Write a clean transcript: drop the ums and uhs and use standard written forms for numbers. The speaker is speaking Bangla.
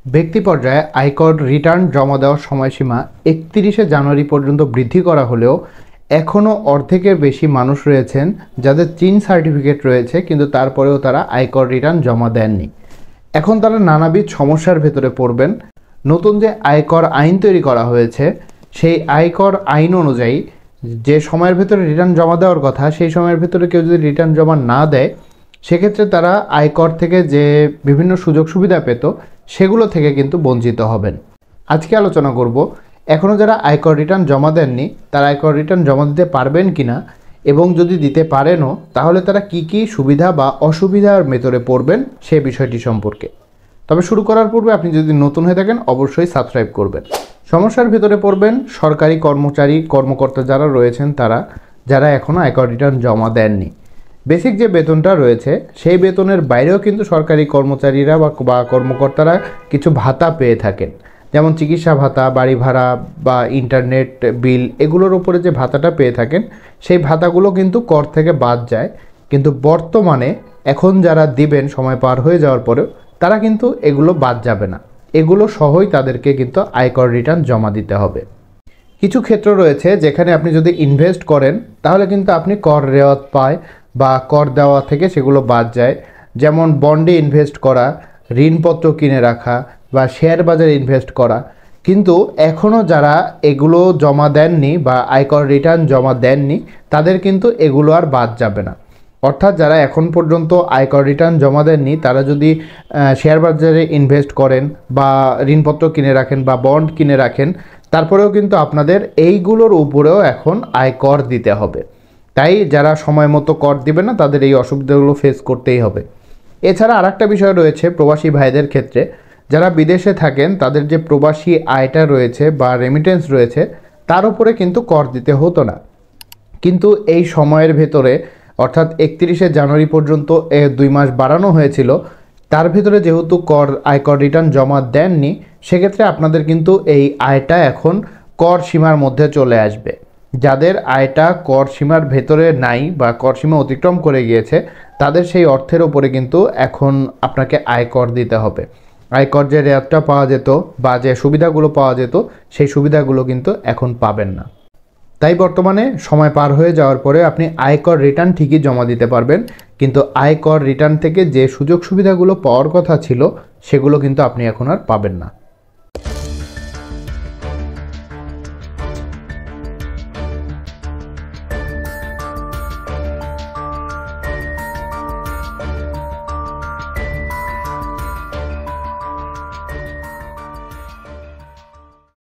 ব্যক্তি পর্যায়ে আয়কর রিটার্ন জমা দেওয়ার সময়সীমা ৩১শে জানুয়ারি পর্যন্ত বৃদ্ধি করা হলেও এখনও অর্ধেকের বেশি মানুষ রয়েছেন যাদের ৩ সার্টিফিকেট রয়েছে, কিন্তু তারপরেও তারা আয়কর রিটার্ন জমা দেননি। এখন তারা নানাবিধ সমস্যার ভেতরে পড়বেন। নতুন যে আয়কর আইন তৈরি করা হয়েছে, সেই আয়কর আইন অনুযায়ী যে সময়ের ভেতরে রিটার্ন জমা দেওয়ার কথা, সেই সময়ের ভেতরে কেউ যদি রিটার্ন জমা না দেয়, সেক্ষেত্রে তারা আয়কর থেকে যে বিভিন্ন সুযোগ সুবিধা পেত সেগুলো থেকে কিন্তু বঞ্চিত হবেন। আজকে আলোচনা করব এখনও যারা আয়কর রিটার্ন জমা দেননি তারা আয়কর রিটার্ন জমা দিতে পারবেন কিনা, এবং যদি দিতে পারেনও তাহলে তারা কি কি সুবিধা বা অসুবিধার ভেতরে পড়বেন সে বিষয়টি সম্পর্কে। তবে শুরু করার পূর্বে আপনি যদি নতুন হয়ে থাকেন অবশ্যই সাবস্ক্রাইব করবেন। সমস্যার ভেতরে পড়বেন সরকারি কর্মকর্তা যারা রয়েছেন, তারা যারা এখনও আয়কর রিটার্ন জমা দেননি। বেসিক যে বেতনটা রয়েছে সেই বেতনের বাইরেও কিন্তু সরকারি কর্মচারীরা বা কর্মকর্তারা কিছু ভাতা পেয়ে থাকেন, যেমন চিকিৎসা ভাতা, বাড়ি ভাড়া বা ইন্টারনেট বিল, এগুলোর উপরে যে ভাতাটা পেয়ে থাকেন সেই ভাতাগুলো কিন্তু কর থেকে বাদ যায়। কিন্তু বর্তমানে এখন যারা দিবেন সময় পার হয়ে যাওয়ার পরেও তারা কিন্তু এগুলো বাদ যাবে না, এগুলো সহই তাদেরকে কিন্তু আয়কর রিটার্ন জমা দিতে হবে। কিছু ক্ষেত্র রয়েছে যেখানে আপনি যদি ইনভেস্ট করেন তাহলে কিন্তু আপনি কর রেওয়াত পায় বা কর দেওয়া থেকে সেগুলো বাদ যায়, যেমন বন্ডে ইনভেস্ট করা, ঋণপত্র কিনে রাখা বা শেয়ার বাজারে ইনভেস্ট করা। কিন্তু এখনও যারা এগুলো জমা দেননি বা আয়কর রিটার্ন জমা দেননি তাদের কিন্তু এগুলো আর বাদ যাবে না। অর্থাৎ যারা এখন পর্যন্ত আয়কর রিটার্ন জমা দেননি তারা যদি শেয়ার বাজারে ইনভেস্ট করেন বা ঋণপত্র কিনে রাখেন বা বন্ড কিনে রাখেন, তারপরেও কিন্তু আপনাদের এইগুলোর উপরেও এখন আয়কর দিতে হবে। তাই যারা সময় মতো কর দিবে না তাদের এই অসুবিধাগুলো ফেস করতেই হবে। এছাড়া আরেকটা বিষয় রয়েছে প্রবাসী ভাইদের ক্ষেত্রে, যারা বিদেশে থাকেন তাদের যে প্রবাসী আয়টা রয়েছে বা রেমিটেন্স রয়েছে তার উপরে কিন্তু কর দিতে হতো না, কিন্তু এই সময়ের ভেতরে অর্থাৎ ৩১শে জানুয়ারি পর্যন্ত 2 মাস বাড়ানো হয়েছিল। তার ভিতরে যেহেতু আয়কর রিটার্ন জমা দেননি, সেক্ষেত্রে আপনাদের কিন্তু এই আয়টা এখন কর সীমার মধ্যে চলে আসবে। যাদের আয়টা কর সীমার ভেতরে নাই বা কর সীমা অতিক্রম করে গিয়েছে তাদের সেই অর্থের ওপরে কিন্তু এখন আপনাকে আয়কর দিতে হবে। আয়কর যে রেয়াতটা পাওয়া যেত বা যে সুবিধাগুলো পাওয়া যেত সেই সুবিধাগুলো কিন্তু এখন পাবেন না। তাই বর্তমানে সময় পার হয়ে যাওয়ার পরে আপনি আয়কর রিটার্ন ঠিকই জমা দিতে পারবেন, কিন্তু আয়কর রিটার্ন থেকে যে সুযোগ সুবিধাগুলো পাওয়ার কথা ছিল সেগুলো কিন্তু আপনি এখন আর পাবেন না।